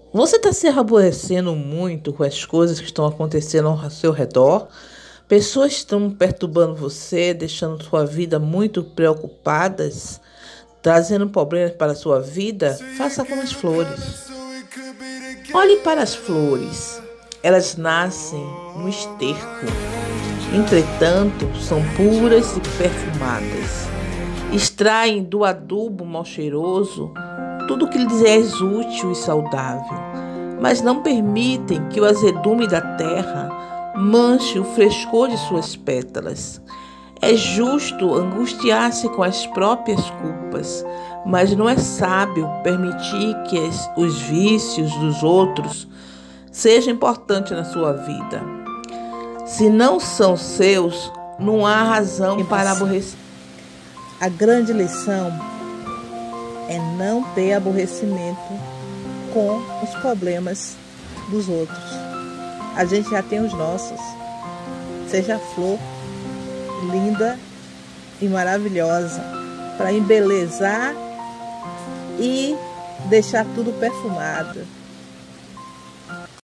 Você está se aborrecendo muito com as coisas que estão acontecendo ao seu redor? Pessoas estão perturbando você, deixando sua vida muito preocupadas, trazendo problemas para a sua vida? Faça como as flores. Olhe para as flores. Elas nascem no esterco. Entretanto, são puras e perfumadas. Extraem do adubo mal cheiroso tudo que lhes é útil e saudável, mas não permitem que o azedume da terra manche o frescor de suas pétalas. É justo angustiar-se com as próprias culpas, mas não é sábio permitir que os vícios dos outros sejam importantes na sua vida. Se não são seus, não há razão para aborrecer. A grande lição é não ter aborrecimento com os problemas dos outros. A gente já tem os nossos. Seja flor linda e maravilhosa para embelezar e deixar tudo perfumado.